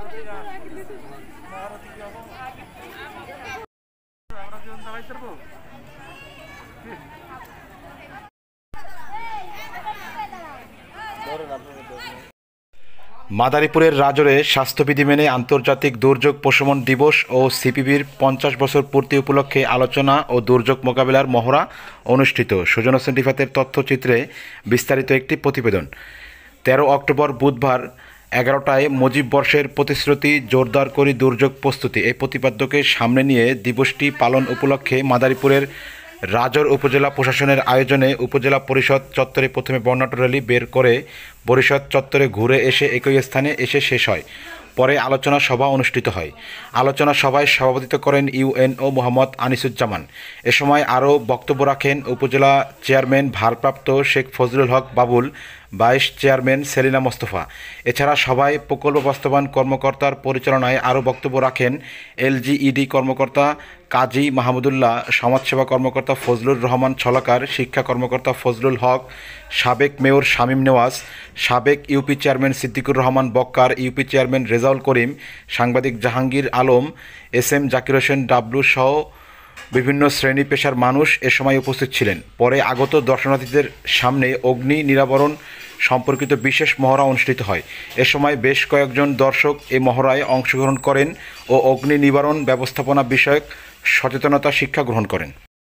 মাদারীপুরের রাজরে স্বাস্থ্যবিধি মেনে আন্তর্জাতিক দুর্যোগ প্রশমন দিবস ও সিপিবির 50 বছর পূর্তি উপলক্ষে আলোচনা ও দুর্যোগ মোকাবিলার মহড়া অনুষ্ঠিত। সুজন হোসেন রিফাতের তথ্যচিত্রে বিস্তারিত একটি প্রতিবেদন। 13 অক্টোবর বুধবার 11টায় মুজিব বর্ষের প্রতিশ্রুতি জোরদার করি দুর্যোগ প্রস্তুতি এই প্রতিপাদ্যকে সামনে নিয়ে দিবসটি পালন উপলক্ষে মাদারীপুরের রাজর উপজেলা প্রশাসনের আয়োজনে উপজেলা পরিষদ চত্বরে প্রথমে বর্ণাঢ্য র্যালি বের করে পরিষদ চত্বরে ঘুরে এসে একই স্থানে এসে শেষ হয়। পরে আলোচনা সভা অনুষ্ঠিত হয়। আলোচনা সভায় সভাপতিত্ব করেন ইউএনও মোহাম্মদ আনিসুজ্জামান। এ সময় আরও বক্তব্য রাখেন উপজেলা চেয়ারম্যান ভারপ্রাপ্ত শেখ ফজলুল হক বাবুল, ভাইস চেয়ারম্যান সেলিনা মোস্তফা। এছাড়া সভায় প্রকল্প বাস্তবায়ন কর্মকর্তার পরিচালনায় আরও বক্তব্য রাখেন এলজিইডি কর্মকর্তা কাজী মাহমুদুল্লাহ, সমাজসেবা কর্মকর্তা ফজলুর রহমান ছলাকার, শিক্ষা কর্মকর্তা ফজলুল হক, সাবেক মেয়র শামীম নেওয়াজ, সাবেক UP chairman Siddiqur Rahman Bakkar, UP chairman Rezaul Karim, সাংবাদিক জাহাঙ্গীর আলম, এসএম জাকির হোসেন ডাবলু সহ বিভিন্ন শ্রেণী পেশার মানুষ এ সময় উপস্থিত ছিলেন। পরে আগত দর্শনার্থীদের সামনে অগ্নি নিরাবরণ সম্পর্কিত বিশেষ মহড়া অনুষ্ঠিত হয়। এ সময় বেশ কয়েকজন দর্শক এই মহড়ায় অংশগ্রহণ করেন ও অগ্নি নিবারণ ব্যবস্থাপনা বিষয়ক সচেতনতা শিক্ষা গ্রহণ করেন।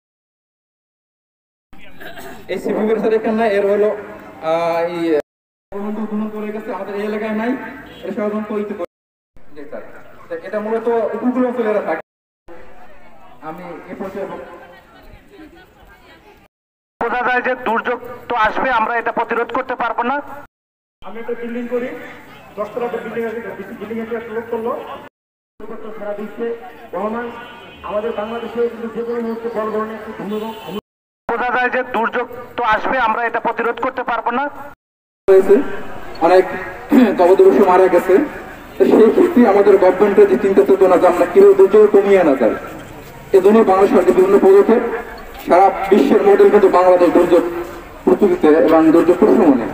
এই সিপিবির স্যার এখানে না, এর হলো করে গেছে আমাদের এই এলাকায় নাই, এটা সাধারণত এটা মূলত উপকূল অঞ্চলেরা থাকে। আমি এ পর্যায়ে বোঝা যায় যে দুর্যোগ তো আসবে, আমরা এটা প্রতিরোধ করতে পারবো না। আমি একটা বিল্ডিং করি, 10 তলা বিল্ডিং আছে, বিল্ডিং এ একটা লোক করলো সারা বিশ্বে বহমান। আমাদের বাংলাদেশে কিন্তু যে কোনো মুহূর্তে বড় ধরনের একটি ভূমিকম্প বোঝা যায় যে দুর্যোগ তো আসবে, আমরা এটা প্রতিরোধ করতে পারবো না। অনেক কবদবশ মারা গেছে, সেই ক্ষেত্রে আমাদের গভর্নমেন্টের যে চিন্তা চেতনা যে আমরা কিভাবে দুর্যোগ কমিয়ে আনা যায়, এজন্য বাংলাদেশ সরকার বিভিন্ন পদক্ষেপ, সারা বিশ্বের মডেল কিন্তু বাংলাদেশ দুর্যোগ প্রস্তুতিতে এবং দুর্যোগ প্রশমনে।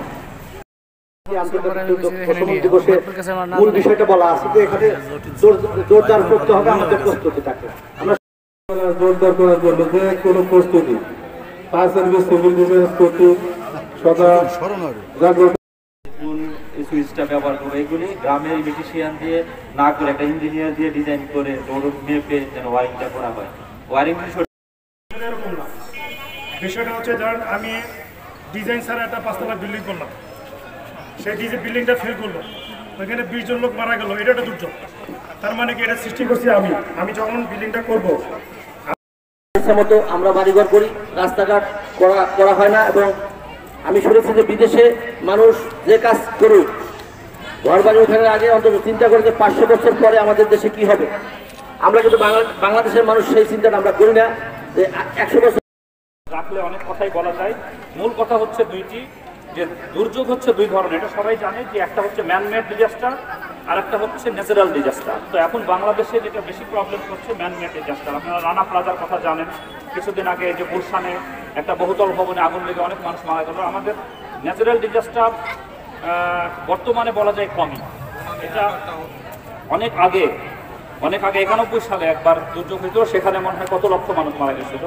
মূল বিষয়টা বলা আছে যে এখানে জোরদার করতে হবে আমাদের প্রস্তুতিটাকে। আমরা জোরদার করার জন্য যে কোনো প্রস্তুতি, ফায়ার সার্ভিস, সিভিল ডিফেন্স কর্তৃক সদা জাগ্রত সুইচটা ব্যবহার করবো। এগুলি গ্রামের ইলেকট্রিশিয়ান দিয়ে না করে একটা ইঞ্জিনিয়ার দিয়ে ডিজাইন করে দৌড় মেপে যেন ওয়ারিংটা করা হয়। ওয়ারিং এরকম না, বিষয়টা হচ্ছে ধরেন আমি ডিজাইন ছাড়া একটা 5 তলা বিল্ডিং করলাম, সেই বিল্ডিংটা ফেল করলো, ওইখানে 20 জন লোক মারা গেল, এটা একটা দুর্যোগ। তার মানে কি এটা সৃষ্টি করছি আমি যখন বিল্ডিংটা করবো মতো আমরা বাড়িঘর করি, রাস্তাঘাট করা হয় না। এবং আমি শুনেছি যে বিদেশে মানুষ যে কাজ করুক, ঘর বাড়ি ওঠানোর আগে অন্তত চিন্তা করে যে 500 বছর পরে আমাদের দেশে কি হবে। আমরা কিন্তু বাংলাদেশের মানুষ সেই চিন্তাটা আমরা করি না যে 100 বছর রাখলে অনেক কথাই বলা যায়। মূল কথা হচ্ছে দুইটি, যে দুর্যোগ হচ্ছে দুই ধরনের, এটা সবাই জানে, যে একটা হচ্ছে ম্যানমেড ডিজাস্টার আর একটা হচ্ছে ন্যাচারাল ডিজাস্টার। তো এখন বাংলাদেশে যেটা বেশি প্রবলেম হচ্ছে ম্যানমেড ডিজাস্টার। আপনারা রানা প্লাজার কথা জানেন, কিছুদিন আগে যে গুলশানে একটা বহুতল ভবনে আগুন লেগে অনেক মানুষ মারা গেল। আমাদের ন্যাচারাল ডিজাস্টার বর্তমানে বলা যায় কমই। এটা অনেক আগে 91 সালে একবার দুর্যোগ হয়েছিল, সেখানে মনে হয় কত লক্ষ মানুষ মারা গেছিল,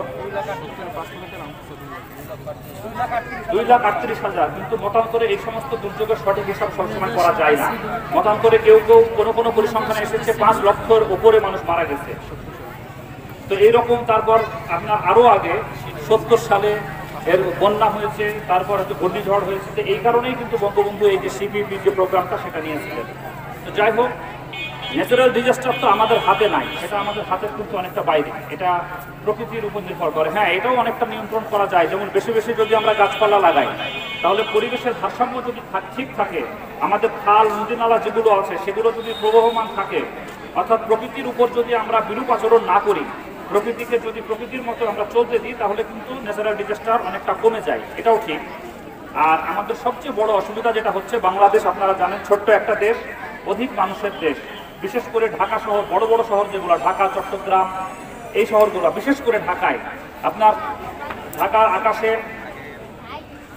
2,38,000। কিন্তু মতান্তরে এই সমস্ত দুর্যোগের সঠিক হিসাব সবসময় করা যায় না। মতান্তরে কেউ কোনো পরিসংখ্যানে এসেছে 5 লক্ষের উপরে মানুষ মারা গেছে। তো এইরকম তারপর আপনার আরো আগে 70 সালে এর বন্যা হয়েছে, তারপর হচ্ছে ঘূর্ণিঝড় হয়েছে। তো এই কারণেই কিন্তু বঙ্গবন্ধু এই যে সিপিবি যে প্রোগ্রামটা সেটা নিয়েছিলেন। তো যাই হোক, ন্যাচারাল ডিজাস্টার তো আমাদের হাতে নাই, এটা আমাদের হাতের কিন্তু অনেকটা বাইরে, এটা প্রকৃতির উপর নির্ভর করে। হ্যাঁ, এটাও অনেকটা নিয়ন্ত্রণ করা যায়, যেমন বেশি বেশি যদি আমরা গাছপালা লাগাই তাহলে পরিবেশের ভারসাম্য যদি ঠিক থাকে, আমাদের খাল নদী নালা যেগুলো আছে সেগুলো যদি প্রবহমান থাকে, অর্থাৎ প্রকৃতির উপর যদি আমরা বিরূপ আচরণ না করি, প্রকৃতিকে যদি প্রকৃতির মতো আমরা চলতে দিই, তাহলে কিন্তু ন্যাচারাল ডিজাস্টার অনেকটা কমে যায়, এটাও ঠিক। আর আমাদের সবচেয়ে বড় অসুবিধা যেটা হচ্ছে, বাংলাদেশ আপনারা জানেন ছোট্ট একটা দেশ, অধিক মানুষের দেশ। বিশেষ করে ঢাকা শহর, বড় বড় শহর যেগুলো, ঢাকা, চট্টগ্রাম, এই শহরগুলো, বিশেষ করে ঢাকায় আপনার ঢাকার আকাশে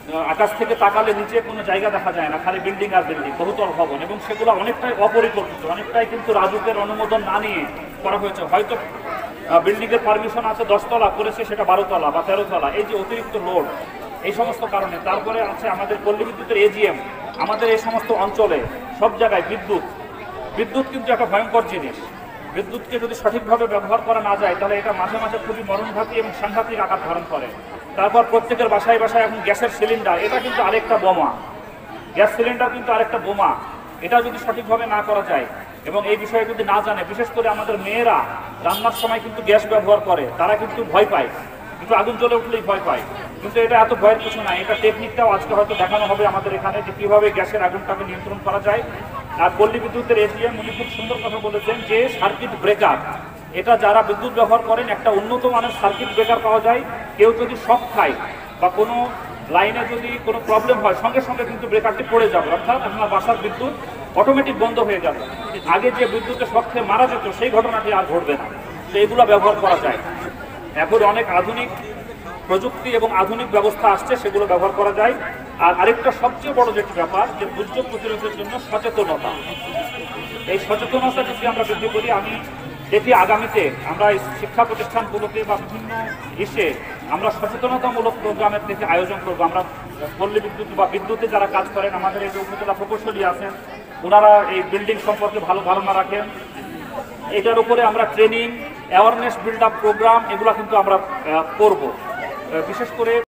আকাশ থেকে তাকালে নিচে কোনো জায়গা দেখা যায় না, খালি বিল্ডিং আর বিল্ডিং, বহুতল ভবন, এবং সেগুলো অনেকটাই অপরিকল্পিত, অনেকটাই কিন্তু রাজুকের অনুমোদন না নিয়ে করা হয়েছে। হয়তো বিল্ডিংয়ের পারমিশন আছে 10 তলা, করেছে সেটা 12 তলা বা 13 তলা, এই যে অতিরিক্ত লোড, এই সমস্ত কারণে। তারপরে আছে আমাদের পল্লী বিদ্যুতের এজিএম, আমাদের এই সমস্ত অঞ্চলে সব জায়গায় বিদ্যুৎ কিন্তু একটা ভয়ঙ্কর জিনিস। বিদ্যুৎকে যদি সঠিকভাবে ব্যবহার করা না যায় তাহলে এটা মাঝে মাঝে খুবই মরণঘাতী এবং সাংঘাতিক আকার ধারণ করে। তারপর প্রত্যেকের বাসায় বাসায় এখন গ্যাসের সিলিন্ডার, এটা কিন্তু আরেকটা বোমা। গ্যাস সিলিন্ডার কিন্তু আরেকটা বোমা, এটা যদি সঠিকভাবে না করা যায় এবং এই বিষয়ে যদি না জানে, বিশেষ করে আমাদের মেয়েরা রান্নার সময় কিন্তু গ্যাস ব্যবহার করে, তারা কিন্তু ভয় পায়, কিন্তু আগুন জ্বলে উঠলেই ভয় পায়। কিন্তু এটা এত ভয়ের কিছু না, এটা টেকনিকটাও আজকে হয়তো দেখানো হবে আমাদের এখানে, যে কীভাবে গ্যাসের আগুনটাকে নিয়ন্ত্রণ করা যায়। আর পল্লী বিদ্যুতের এজিএম উনি খুব সুন্দর কথা বলেছেন যে সার্কিট ব্রেকার, এটা যারা বিদ্যুৎ ব্যবহার করেন একটা উন্নত মানের সার্কিট ব্রেকার পাওয়া যায়। কেউ যদি শক খায় বা কোনো লাইনে যদি কোনো প্রবলেম হয়, সঙ্গে সঙ্গে কিন্তু ব্রেকারটি পড়ে যাবে, অর্থাৎ আপনার বাসার বিদ্যুৎ অটোমেটিক বন্ধ হয়ে যাবে। আগে যে বিদ্যুতের শক খেয়ে মারা যেত সেই ঘটনাটি আর ঘটবে না। তো এগুলো ব্যবহার করা যায়। এখন অনেক আধুনিক প্রযুক্তি এবং আধুনিক ব্যবস্থা আসছে, সেগুলো ব্যবহার করা যায়। আর আরেকটা সবচেয়ে বড় যেটি ব্যাপার, যে দুর্যোগ প্রতিরোধের জন্য সচেতনতা, এই সচেতনতা যদি আমরা বৃদ্ধি করি, আমি দেখি আগামীতে আমরা শিক্ষা প্রতিষ্ঠানগুলোকে বা বিভিন্ন ইসে আমরা সচেতনতামূলক প্রোগ্রামের থেকে আয়োজন করবো। আমরা পল্লী বিদ্যুৎ বা বিদ্যুতে যারা কাজ করেন, আমাদের এই যে উপজেলা প্রকৌশলী আছেন, ওনারা এই বিল্ডিং সম্পর্কে ভালো ধারণা রাখেন। এটার উপরে আমরা training, awareness build up programme এগুলো কিন্তু আমরা করব। বিশেষ করে